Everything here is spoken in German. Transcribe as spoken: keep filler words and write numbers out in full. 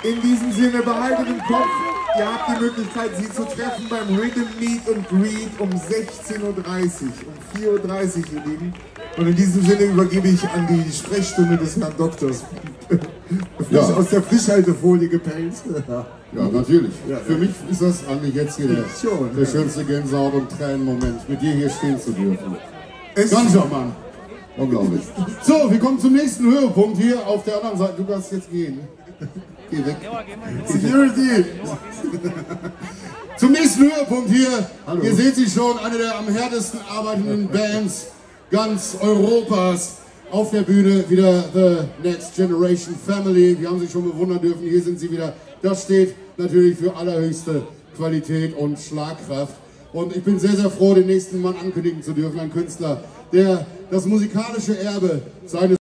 In diesem Sinne, behaltet im Kopf, ihr habt die Möglichkeit, sie zu treffen beim Rhythm Meet and Greet um sechzehn Uhr dreißig, um vier Uhr dreißig, ihr Lieben. Und in diesem Sinne übergebe ich an die Sprechstunde des Herrn Doktors. Ja. Aus der Frischhaltefolie gepellt. Ja, ja natürlich. Ja, Für ja. mich ist das eigentlich jetzt hier der, Schon, der ja. schönste Gänsehaut- und Tränenmoment, mit dir hier stehen zu dürfen. Es Ganz schön, Mann. Unglaublich. So, wir kommen zum nächsten Höhepunkt hier auf der anderen Seite. Du kannst jetzt gehen. Geh weg. Security! Zum nächsten Höhepunkt hier. Hallo. Ihr seht sie schon, eine der am härtesten arbeitenden Bands ganz Europas. Auf der Bühne wieder The Next Generation Family. Wir haben sie schon bewundern dürfen. Hier sind sie wieder. Das steht natürlich für allerhöchste Qualität und Schlagkraft. Und ich bin sehr, sehr froh, den nächsten Mann ankündigen zu dürfen. Ein Künstler, der das musikalische Erbe seines